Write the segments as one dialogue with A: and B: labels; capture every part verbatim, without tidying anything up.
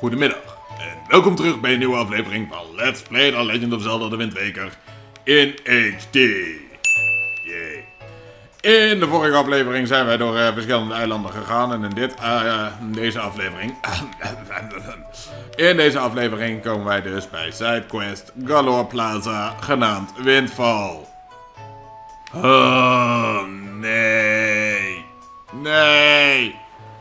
A: Goedemiddag en welkom terug bij een nieuwe aflevering van Let's Play The Legend of Zelda: The Wind Waker in H D. Yay. In de vorige aflevering zijn wij door uh, verschillende eilanden gegaan en in, dit, uh, uh, in deze aflevering... in deze aflevering komen wij dus bij SideQuest Galore Plaza, genaamd Windfall. Oh, nee. Nee.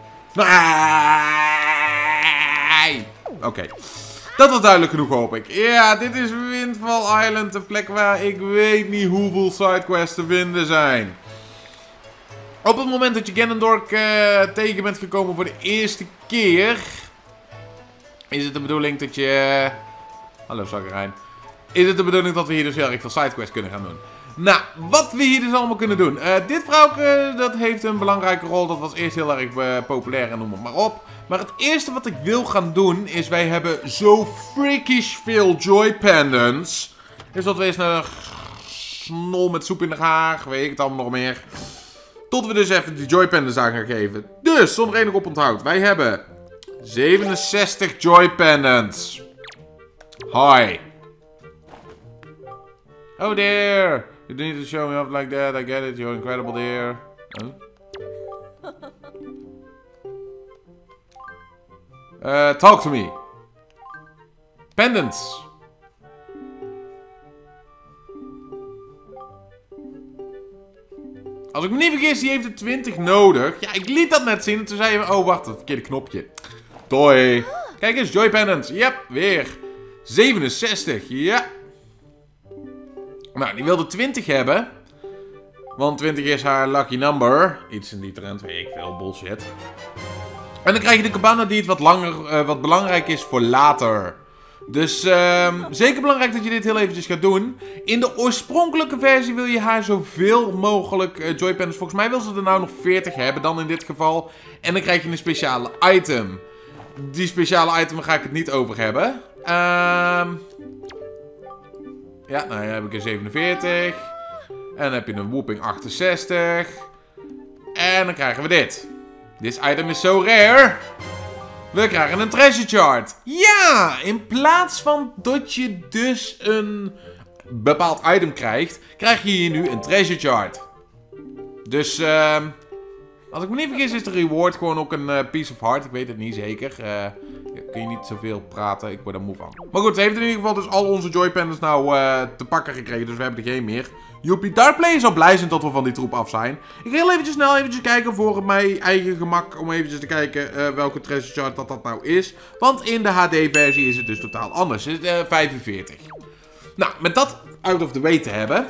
A: Nee. Oké. Okay. Dat was duidelijk genoeg, hoop ik. Ja, dit is Windfall Island, een plek waar ik weet niet hoeveel sidequests te vinden zijn. Op het moment dat je Ganondorf uh, tegen bent gekomen voor de eerste keer, is het de bedoeling dat je... Uh... Hallo, Zakkerijn. Is het de bedoeling dat we hier dus heel erg veel sidequests kunnen gaan doen. Nou, wat we hier dus allemaal kunnen doen. Uh, dit vrouwke, dat heeft een belangrijke rol. Dat was eerst heel erg uh, populair en noem het maar op. Maar het eerste wat ik wil gaan doen is, wij hebben zo freakish veel Joy Pendants. Dus dat we eens een snol met soep in de haar, weet ik het allemaal nog meer. Tot we dus even die Joy Pendants aan gaan geven. Dus, zonder enig op onthoud. Wij hebben zevenenzestig Joy Pendants. Hi. Oh dear. You need to show me up like that. I get it. You're incredible, dear. Oh. Uh, talk to me. Pendants. Als ik me niet vergis, die heeft er twintig nodig. Ja, ik liet dat net zien. En toen zei je, oh wacht, het verkeerde knopje. Toy. Kijk eens, Joy Pendants. Yep, weer. zevenenzestig, ja. Nou, die wilde twintig hebben. Want twintig is haar lucky number. Iets in die trend, weet ik veel, bullshit. En dan krijg je de cabana die het wat, langer, uh, wat belangrijk is voor later. Dus uh, zeker belangrijk dat je dit heel eventjes gaat doen. In de oorspronkelijke versie wil je haar zoveel mogelijk uh, Joy Pendants. Volgens mij wil ze er nou nog veertig hebben dan in dit geval. En dan krijg je een speciale item. Die speciale item ga ik het niet over hebben. Ehm... Uh, Ja, nou ja, heb ik een zevenenveertig. En dan heb je een whooping achtenzestig. En dan krijgen we dit. This item is so rare. We krijgen een treasure chart. Ja, in plaats van dat je dus een bepaald item krijgt, krijg je hier nu een treasure chart. Dus, uh, als ik me niet vergis is de reward gewoon ook een uh, piece of heart. Ik weet het niet zeker. Uh, kun je niet zoveel praten, ik word er moe van. Maar goed, ze heeft in ieder geval dus al onze Joy Pendants nou uh, te pakken gekregen, dus we hebben er geen meer. Joepie, Darkplay zal blij zijn dat we van die troep af zijn. Ik ga heel eventjes snel eventjes kijken voor mijn eigen gemak, om eventjes te kijken uh, welke treasure chart dat dat nou is. Want in de H D-versie is het dus totaal anders. Het is uh, vijfenveertig. Nou, met dat out of the way te hebben,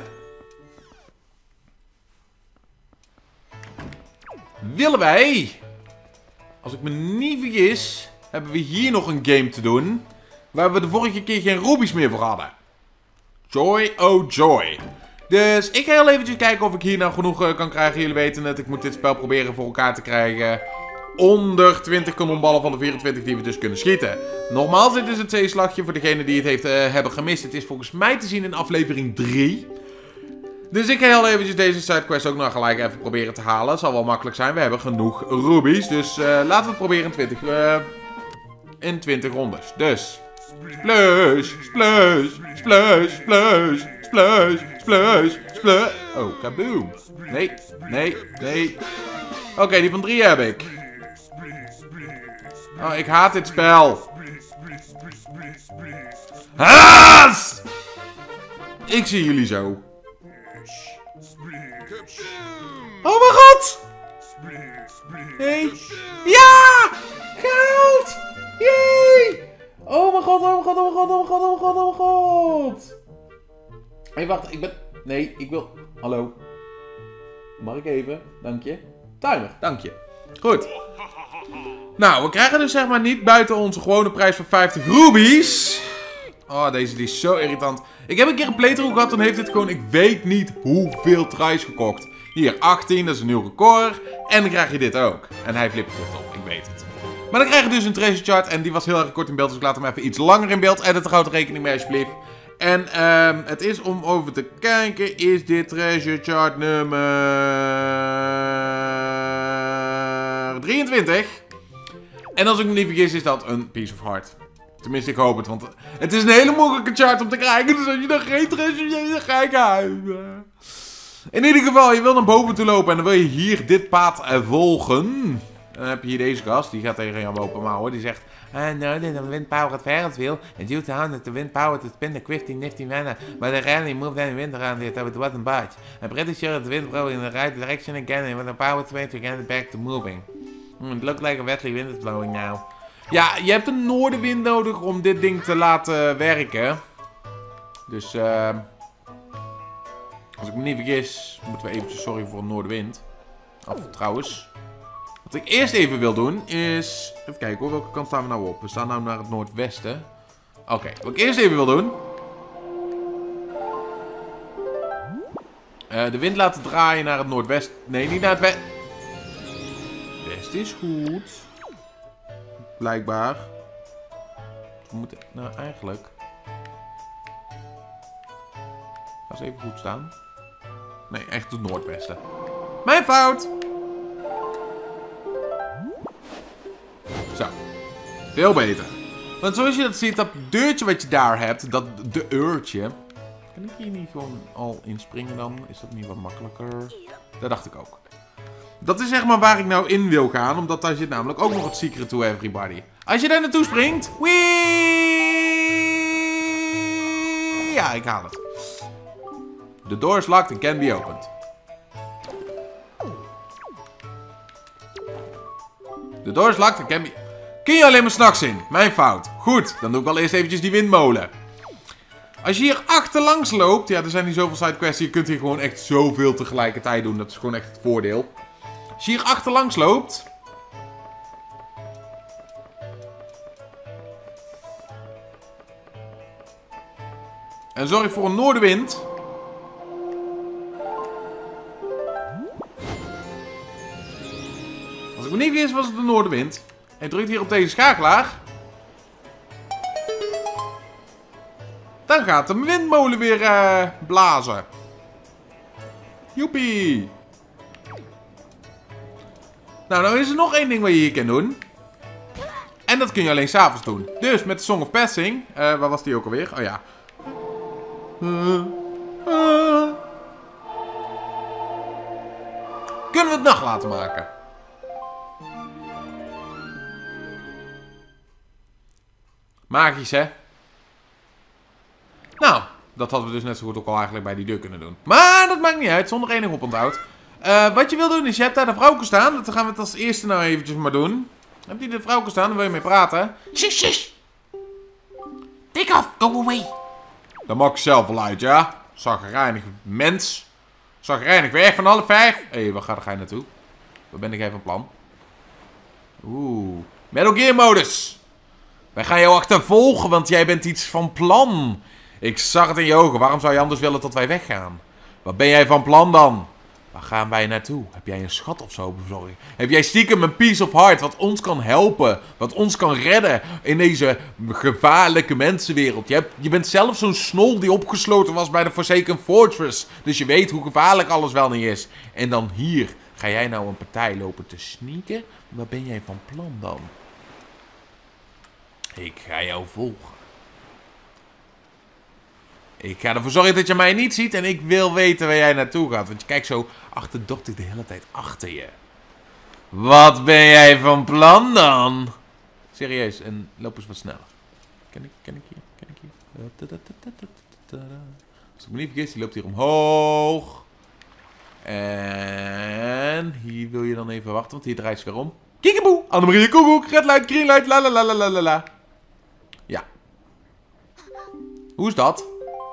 A: willen wij, als ik me niet vergis, hebben we hier nog een game te doen, waar we de vorige keer geen rubies meer voor hadden. Joy, oh joy. Dus ik ga heel eventjes kijken of ik hier nou genoeg uh, kan krijgen. Jullie weten het, ik moet dit spel proberen voor elkaar te krijgen onder twintig kanonballen van de vierentwintig die we dus kunnen schieten. Nogmaals, dit is het zeeslagje voor degene die het heeft, uh, hebben gemist. Het is volgens mij te zien in aflevering drie. Dus ik ga heel eventjes deze sidequest ook nog gelijk even proberen te halen. Het zal wel makkelijk zijn, we hebben genoeg rubies. Dus uh, laten we het proberen in twintig... Uh, In twintig rondes. Dus. Splash, splash, splash, splash, splash, splash, splash. Oh, kaboom. Nee, nee, nee. Oké, okay, die van drie heb ik. Oh, ik haat dit spel. Haas! Ik zie jullie zo. Oh mijn god! Nee. Ja! Geld! Yay! Oh mijn god, oh mijn god, oh mijn god, oh mijn god, oh mijn god, oh mijn god. Hé, hey, wacht, ik ben... Nee, ik wil... Hallo. Mag ik even? Dank je. Timer, dank je. Goed. Nou, we krijgen dus zeg maar niet buiten onze gewone prijs van vijftig rubies. Oh, deze die is zo irritant. Ik heb een keer een playthrough gehad, dan heeft dit gewoon... Ik weet niet hoeveel tries gekocht. Hier, achttien, dat is een nieuw record. En dan krijg je dit ook. En hij flipt het op, ik weet het. Maar dan krijg je dus een treasure chart. En die was heel erg kort in beeld. Dus ik laat hem even iets langer in beeld. Edit er houd rekening mee alsjeblieft. En um, het is om over te kijken. Is dit treasure chart nummer drieëntwintig. En als ik me niet vergis is dat een Piece of Heart. Tenminste, ik hoop het, want het is een hele moeilijke chart om te krijgen. Dus als je dan geen treasure hebt, dan ga ik huilen. In ieder geval, je wil naar boven toe lopen en dan wil je hier dit pad volgen. Dan heb je hier deze gast, die gaat tegen jou open mouwen. Die zegt, ah, no, the wind power at Ferris wheel. And due to how the wind power to spin the quick nifty manner. But the rally moved any wind around it, it wasn't budge. I'm pretty sure the wind blew in the right direction again. And when the power to to get it back to moving. Hmm, it looks like a westerly wind is blowing now. Ja, je hebt een noordenwind nodig om dit ding te laten werken. Dus, eh... Uh, als ik me niet vergis, moeten we eventjes sorry voor een noordenwind. Of trouwens... Wat ik eerst even wil doen is... Even kijken hoor, welke kant staan we nou op? We staan nou naar het noordwesten. Oké, okay, wat ik eerst even wil doen... Uh, de wind laten draaien naar het noordwesten. Nee, niet naar het west. West is goed. Blijkbaar. We moeten... Nou, eigenlijk... Ga eens even goed staan. Nee, echt het noordwesten. Mijn fout! Zo. Veel beter. Want zoals je dat ziet, dat deurtje wat je daar hebt, dat de uurtje. Kan ik hier niet gewoon al inspringen dan? Is dat niet wat makkelijker? Dat dacht ik ook. Dat is zeg maar waar ik nou in wil gaan, omdat daar zit namelijk ook nog het secret to everybody. Als je daar naartoe springt... Wee! Ja, ik haal het. The door is locked and can be opened. De door is locked and can be... Kun je alleen maar 's nachts in? Mijn fout. Goed, dan doe ik wel eerst eventjes die windmolen. Als je hier achterlangs loopt... Ja, er zijn niet zoveel sidequests. Je kunt hier gewoon echt zoveel tegelijkertijd doen. Dat is gewoon echt het voordeel. Als je hier achterlangs loopt... En zorg voor een noordenwind... Als ik me niet wist was het de noordenwind. En je drukt hier op deze schakelaar. Dan gaat de windmolen weer uh, blazen. Joepie. Nou, dan is er nog één ding wat je hier kan doen. En dat kun je alleen 's avonds doen. Dus met de Song of Passing. Uh, waar was die ook alweer? Oh ja. Uh, uh. Kunnen we het nacht laten maken. Magisch, hè? Nou, dat hadden we dus net zo goed ook al eigenlijk bij die deur kunnen doen. Maar dat maakt niet uit, zonder enig oponthoud. Uh, wat je wil doen is, je hebt daar de vrouwke staan. Dat gaan we het als eerste nou eventjes maar doen. Heb je de vrouwke staan, dan wil je mee praten. Shush, shush! Take off, go away! Dat maak ik zelf wel uit, ja? Zagrijnig mens. Zagrijnig weg van alle vijf. Hé, hey, waar ga jij naartoe? Waar ben ik even van plan? Oeh. Metal Gear modus! Wij gaan jou achtervolgen, want jij bent iets van plan. Ik zag het in je ogen. Waarom zou je anders willen dat wij weggaan? Wat ben jij van plan dan? Waar gaan wij naartoe? Heb jij een schat of zo bezorgd? Heb jij stiekem een piece of heart wat ons kan helpen? Wat ons kan redden in deze gevaarlijke mensenwereld? Je, hebt, je bent zelf zo'n snol die opgesloten was bij de Forsaken Fortress. Dus je weet hoe gevaarlijk alles wel niet is. En dan hier. Ga jij nou een partij lopen te sneaken? Wat ben jij van plan dan? Ik ga jou volgen. Ik ga ervoor zorgen dat je mij niet ziet en ik wil weten waar jij naartoe gaat. Want je kijkt zo achterdochtig de hele tijd achter je. Wat ben jij van plan dan? Serieus, en loop eens wat sneller. Ken ik, ken ik hier, ken ik hier. Als ik me niet vergis, die loopt hier omhoog. En hier wil je dan even wachten, want hier draait ze weer om. Kiekeboe, Annemarie, koekoek, red light, green light, la la la la la la. Ja. Hoe is dat?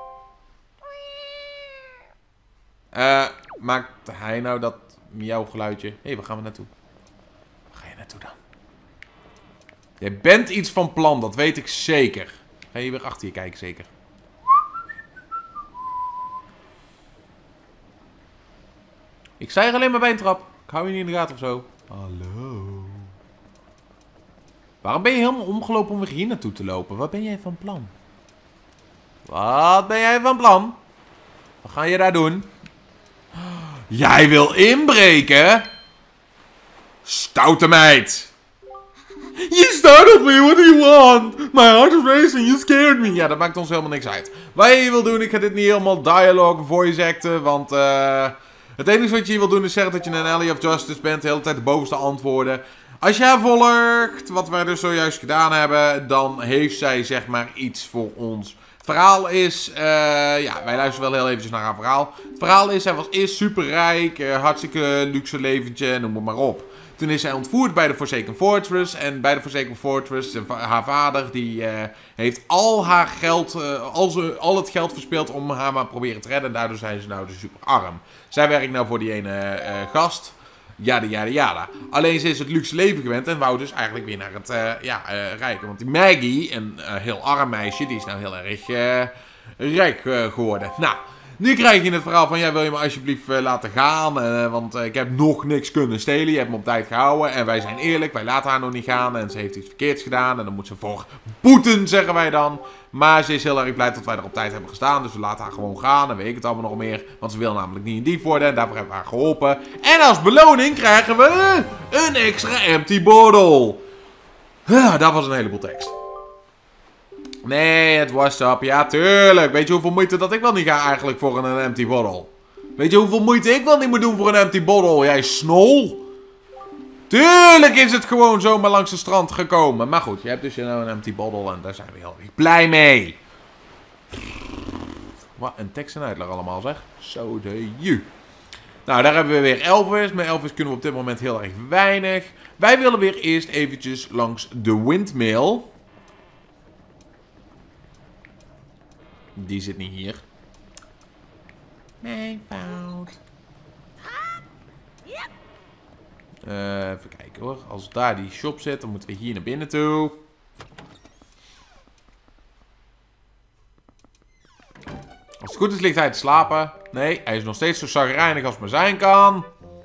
A: Uh, maakt hij nou dat miauw geluidje? Hé, hey, waar gaan we naartoe? Waar ga je naartoe dan? Jij bent iets van plan, dat weet ik zeker. Ga je weer achter je kijken, zeker. Ik zei er alleen maar bij een trap. Ik hou je niet in de gaten of zo. Hallo. Waarom ben je helemaal omgelopen om weer hier naartoe te lopen? Wat ben jij van plan? Wat ben jij van plan? Wat ga je daar doen? Jij wil inbreken? Stoute meid. You startled me, what do you want? My heart is racing, you scared me. Ja, dat maakt ons helemaal niks uit. Wat je hier wil doen, ik ga dit niet helemaal dialogue voice acten, want uh, het enige wat je hier wil doen is zeggen dat je een Alley of Justice bent, de hele tijd de bovenste antwoorden. Als jij volgt, wat wij dus zojuist gedaan hebben, dan heeft zij zeg maar iets voor ons. Het verhaal is, uh, ja, wij luisteren wel heel eventjes naar haar verhaal. Het verhaal is, zij was eerst superrijk, uh, hartstikke luxe leventje, noem het maar op. Toen is zij ontvoerd bij de Forsaken Fortress. En bij de Forsaken Fortress, haar vader, die uh, heeft al haar geld, uh, al, ze, al het geld verspeeld om haar maar proberen te redden. En daardoor zijn ze nou dus super arm. Zij werkt nou voor die ene uh, gast. Jada, jada, jada. Alleen ze is het luxe leven gewend en wou dus eigenlijk weer naar het uh, ja, uh, rijke. Want die Maggie, een uh, heel arm meisje, die is nou heel erg uh, rijk uh, geworden. Nou, nu krijg je het verhaal van, ja, wil je me alsjeblieft uh, laten gaan? Uh, want uh, ik heb nog niks kunnen stelen, je hebt me op tijd gehouden. En wij zijn eerlijk, wij laten haar nog niet gaan. En ze heeft iets verkeerds gedaan en dan moet ze voor boeten, zeggen wij dan. Maar ze is heel erg blij dat wij er op tijd hebben gestaan. Dus we laten haar gewoon gaan en weet ik het allemaal nog meer. Want ze wil namelijk niet een dief worden en daarvoor hebben we haar geholpen. En als beloning krijgen we een extra empty bottle. Uh, dat was een heleboel tekst. Nee, het was up. Ja, tuurlijk. Weet je hoeveel moeite dat ik wel niet ga eigenlijk voor een empty bottle? Weet je hoeveel moeite ik wel niet moet doen voor een empty bottle? Jij snol. Tuurlijk is het gewoon zomaar langs het strand gekomen. Maar goed, je hebt dus nou een empty bottle en daar zijn we heel erg blij mee. Wat een tekst en uitleg allemaal zeg. Zo de ju. Nou, daar hebben we weer Elvis. Met Elvis kunnen we op dit moment heel erg weinig. Wij willen weer eerst eventjes langs de windmill. Die zit niet hier. Nee, fout. Uh, even kijken hoor. Als daar die shop zit, dan moeten we hier naar binnen toe. Als het goed is, ligt hij te slapen. Nee, hij is nog steeds zo chagrijnig als maar zijn kan.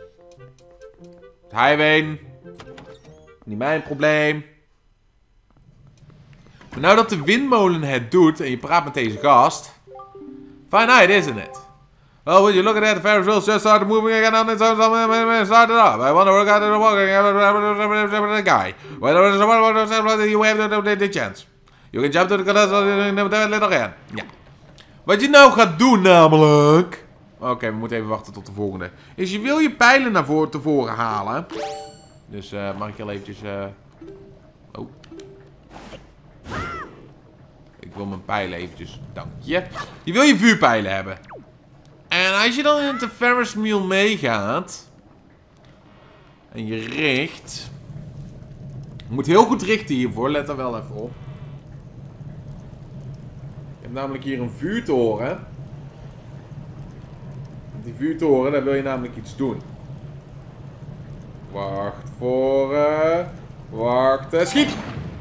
A: Hij ween. Niet mijn probleem. Maar nou dat de windmolen het doet en je praat met deze gast. Fine night, isn't it? Well, would you look at that? The Ferris wheels just started moving again on its own. Started up. I wonder what got it walking. The guy. Whether you have the chance. You can jump to the glass little again. Ja. Wat je nou gaat doen namelijk. Oké, okay, we moeten even wachten tot de volgende. Is je wil je pijlen naar voren tevoren halen. Dus uh, mag ik heel eventjes... Uh... Oh. Ik wil mijn pijlen eventjes. Dank je. Je wil je vuurpijlen hebben. En als je dan in de Ferris wheel meegaat. En je richt. Je moet heel goed richten hiervoor. Let er wel even op. Je hebt namelijk hier een vuurtoren. Die vuurtoren, daar wil je namelijk iets doen. Wacht voor... Uh, wacht. Uh, schiet!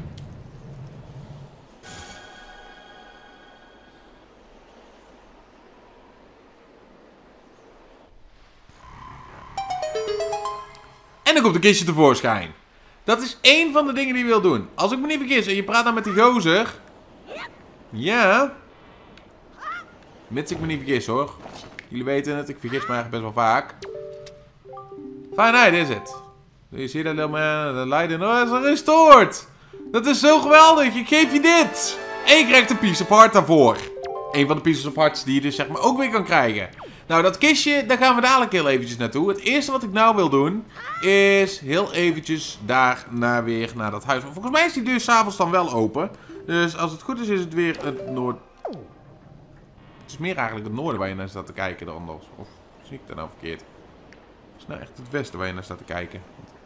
A: En dan komt een kistje tevoorschijn. Dat is één van de dingen die je wil doen. Als ik me niet vergis en je praat dan met die gozer. Ja. Mits ik me niet vergis hoor. Jullie weten het, ik vergis me eigenlijk best wel vaak. Fine night is het. Je ziet dat little man, de light in. Oh, is gerestoord. Dat is zo geweldig. Ik geef je dit. En je krijgt een piece of heart daarvoor. Een van de pieces of hearts die je dus zeg maar ook weer kan krijgen. Nou, dat kistje, daar gaan we dadelijk heel eventjes naartoe. Het eerste wat ik nou wil doen, is heel eventjes daar naar weer naar dat huis. Volgens mij is die deur s'avonds dan wel open. Dus als het goed is, is het weer het noord... Het is meer eigenlijk het noorden waar je naar staat te kijken dan anders. Of zie ik dat nou verkeerd? Het is nou echt het westen waar je naar staat te kijken.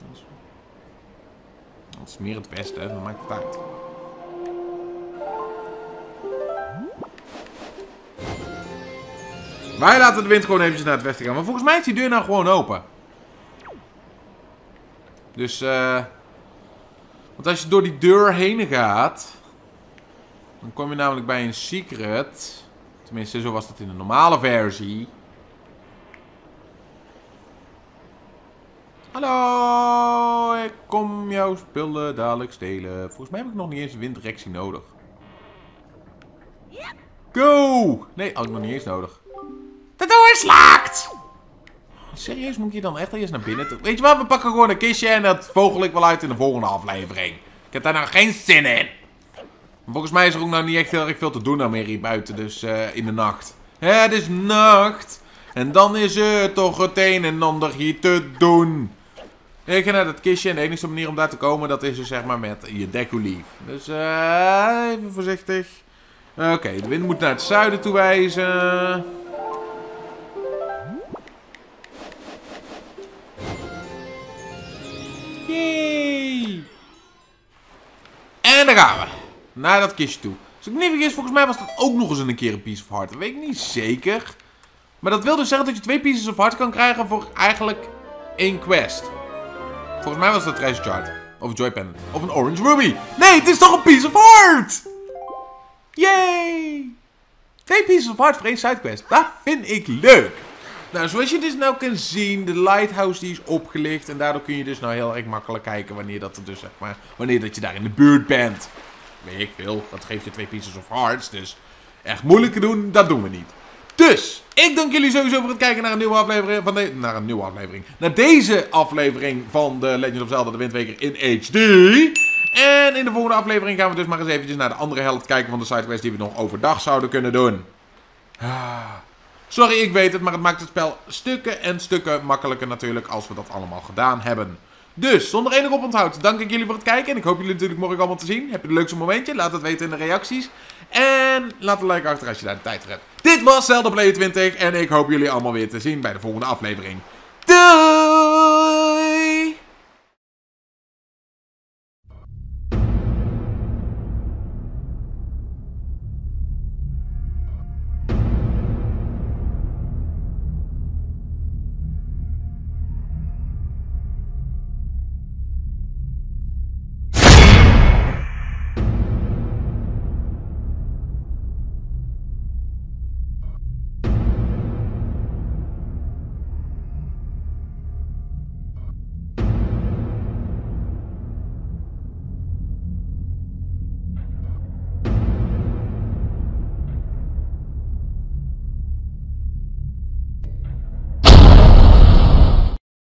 A: Het is meer het westen, dan maakt het uit. Wij laten de wind gewoon eventjes naar het westen gaan. Maar volgens mij is die deur nou gewoon open. Dus, eh... Uh, want als je door die deur heen gaat... Dan kom je namelijk bij een secret. Tenminste, zo was dat in de normale versie. Hallo, ik kom jouw spullen dadelijk stelen. Volgens mij heb ik nog niet eens een winddirectie nodig. Go! Nee, had ik nog niet eens nodig. De deur slaakt! Serieus, moet ik hier dan echt eerst naar binnen toe? Weet je wat, we pakken gewoon een kistje en dat vogel ik wel uit in de volgende aflevering. Ik heb daar nou geen zin in. Volgens mij is er ook nou niet echt heel erg veel te doen nou meer hier buiten, dus uh, in de nacht. Het is nacht. En dan is er toch het een en ander hier te doen. Ik ga naar dat kistje en de enige manier om daar te komen, dat is dus zeg maar met je Deku-Leaf. Dus uh, even voorzichtig. Oké, okay, de wind moet naar het zuiden toe wijzen. Yay! En daar gaan we. Naar dat kistje toe. Als ik me niet vergis, volgens mij was dat ook nog eens een keer een Piece of Heart. Dat weet ik niet zeker. Maar dat wil dus zeggen dat je twee Pieces of Heart kan krijgen voor eigenlijk één quest. Volgens mij was dat Treasure Chart. Of een Joy Pendant. Of een Orange Ruby. Nee, het is toch een Piece of Heart! Yay! Twee Pieces of Heart voor één sidequest. Dat vind ik leuk. Nou, zoals je dus nou kan zien, de lighthouse die is opgelicht. En daardoor kun je dus nou heel erg makkelijk kijken wanneer dat er dus zeg maar, wanneer dat je daar in de buurt bent. Weet ik veel, dat geeft je twee Pieces of Hearts. Dus echt moeilijk te doen, dat doen we niet. Dus, ik dank jullie sowieso voor het kijken naar een nieuwe aflevering van de, naar een nieuwe aflevering. Naar deze aflevering van de Legend of Zelda de Windweker in H D. En in de volgende aflevering gaan we dus maar eens eventjes naar de andere helft kijken van de sidequest die we nog overdag zouden kunnen doen. Sorry, ik weet het, maar het maakt het spel stukken en stukken makkelijker natuurlijk als we dat allemaal gedaan hebben. Dus, zonder enig oponthoud, dank ik jullie voor het kijken. En ik hoop jullie natuurlijk morgen allemaal te zien. Heb je het leukste momentje? Laat het weten in de reacties. En laat een like achter als je daar de tijd voor hebt. Dit was Zelda Player twintig en ik hoop jullie allemaal weer te zien bij de volgende aflevering.